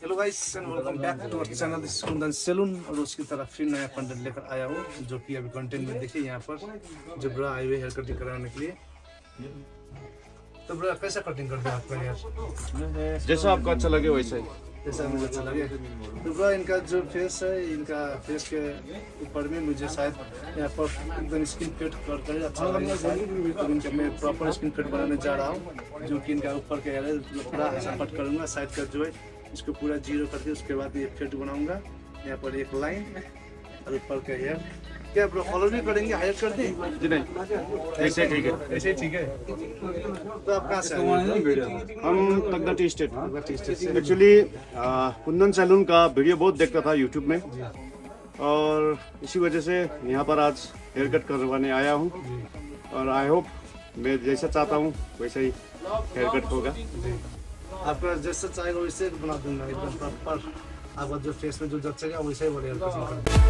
Hello guys and welcome back to our channel this Kundan salon. और उसकी तरफ फिर नया कंटेंट लेकर आया हूँ, जो कि अभी कंटेंट में देखिए यहाँ पर जो ब्रा आए हुए हेयर कटिंग कराने के लिए। तो ब्रा कैसा कटिंग करते हैं आपका यार? जैसा आपको अच्छा लगे वैसा ही, जैसा मुझे अच्छा लगे। तो ब्रा इनका जो फेस है, इनका फेस के ऊपर में मुझे शायद यहाँ पर एकदम स्किन फिट कर अच्छा लगेगा। तो इनका मैं प्रॉपर स्किन फिट बनाने जा रहा हूँ, जो कि इनका ऊपर का हेयर है पूरा ऐसा कट करूँगा। साइड का जो है इसको पूरा जीरो करके उसके बाद ये फिट बनाऊंगा। यहाँ पर एक लाइन और ऊपर का हेयर। क्या ब्रो कलर भी करेंगे, हाइलाइट कर दें? जी नहीं, ऐसे ठीक है, ऐसे ठीक है। तो आप कहाँ से आए? हम Tagda tea estate. Actually Kundan salon का वीडियो बहुत देखता था यूट्यूब में, और इसी वजह से यहाँ पर आज हेयर कट करवाने आया हूँ। और आई होप मैं जैसा चाहता हूँ वैसा ही हेयर कट होगा। आपका जैसा चाहेगा वैसे बना दूंगा, एकदम प्रॉपर आपका जो फेस में जो जचेगा वैसे ही बढ़िया कटिंग कर दूंगा।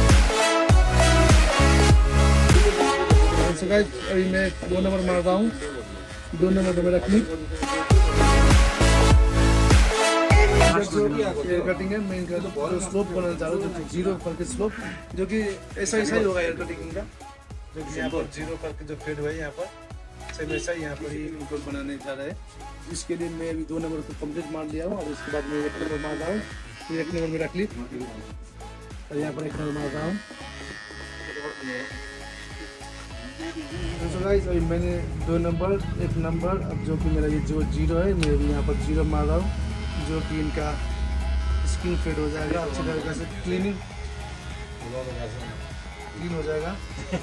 अभी मैं 2 नंबर मार रहा हूँ। 2 नंबर पे मेरा क्लिप हेयर कटिंग है। मैं इनका जो स्लोप बनाना चाह रहा हूँ, जो जीरो करके स्लोप, जो कि ऐसा ही होगा हेयर कटिंग का। जो कि यहाँ पर जीरो करके जो फेड हुआ है यहाँ पर सेम ऐसा ही यहाँ पर ही इनको बनाने जा रहे हैं। इसके लिए मैं अभी 2 नंबर को कंप्लीट मार लिया हूँ, और उसके बाद मैं 1 नंबर मार रहा हूँ। 1 नंबर मेरा क्लिप, और यहाँ पर 1 नंबर मार रहा हूँ। तो गाइस अभी मैंने 2 नंबर 1 नंबर, अब जो कि मेरा ये जो जीरो है मैं भी यहाँ पर जीरो मार रहा हूँ, जो कि इनका स्किन फेड हो जाएगा अच्छी तरीके से, क्लीन हो जाएगा।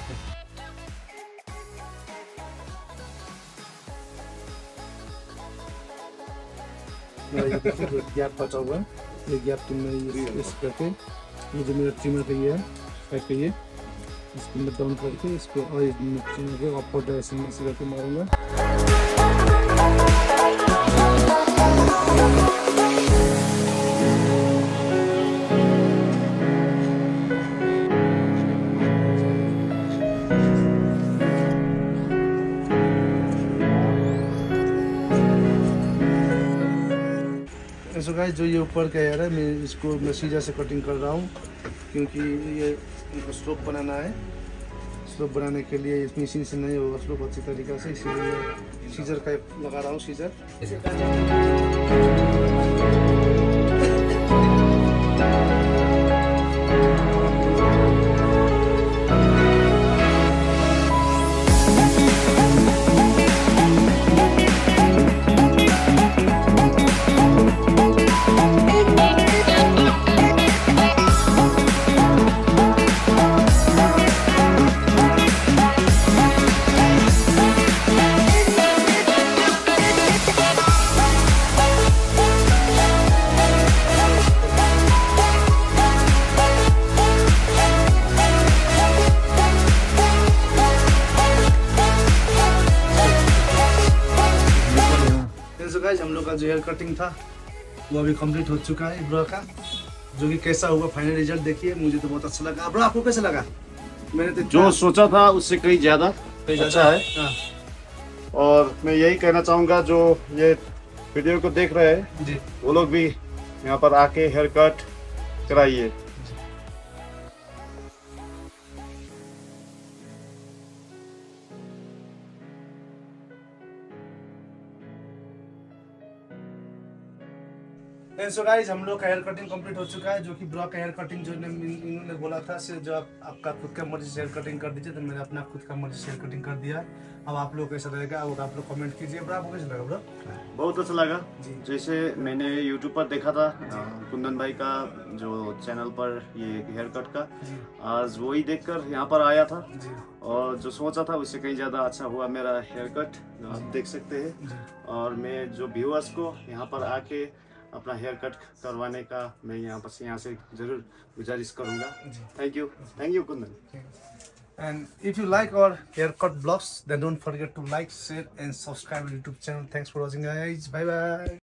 गैप बचा हुआ है, ये गैप तुम इस करके ये जो मेरा ट्रिमर का ये है साइड पे, ये इसको मैं डाउन करके इसको और ट्रिमर के अपर डायरेक्शन में से करके मारूंगा। सो गाइस जो ये ऊपर का हेयर है, मैं इसको मैं सीजर से कटिंग कर रहा हूँ, क्योंकि ये इनको स्लोप बनाना है। स्लोप बनाने के लिए इस मशीन से नहीं होगा स्लोप अच्छी तरीके से, इसीलिए मैं सीजर का लगा रहा हूँ। सीजर हम लोग का जो हेयर कटिंग था वो अभी कंप्लीट हो चुका है ब्रो का। जो कि कैसा हुआ फाइनल रिजल्ट देखिए, मुझे तो बहुत अच्छा लगा। ब्रो आपको कैसा लगा? मैंने तो जो सोचा था उससे कहीं ज्यादा अच्छा है। हाँ। और मैं यही कहना चाहूँगा, जो ये वीडियो को देख रहे हैं जी, वो लोग भी यहाँ पर आके हेयर कट कराइए। सो गाइस हम लोग का हेयर कटिंग कंप्लीट हो चुका है। जो कि ब्रो का हेयर कटिंग जो इन्होंने बोला था से जो आपका खुद का मर्जी से हेयर कटिंग कर दीजिए, तो मैंने अपना खुद का मर्जी से हेयर कटिंग कर दिया। अब आप लोग कैसा रहेगा वो आप लोग कमेंट कीजिए। ब्रो आपको कैसा लगा? ब्रो बहुत अच्छा लगा। जैसे मैंने यूट्यूब पर देखा था कुंदन भाई का जो चैनल पर ये हेयर कट का, आज वही देखकर यहाँ पर आया था, और जो सोचा था उससे कहीं ज़्यादा अच्छा हुआ मेरा हेयर कट, जो आप देख सकते हैं। और मैं जो व्यूअर्स को यहाँ पर आके अपना हेयर कट करवाने का मैं यहाँ से ज़रूर गुजारिश करूँगा। Thank you Kundan. And if you like our haircut vlogs, then don't forget to like, share and subscribe to YouTube channel. Thanks for watching guys. Bye bye.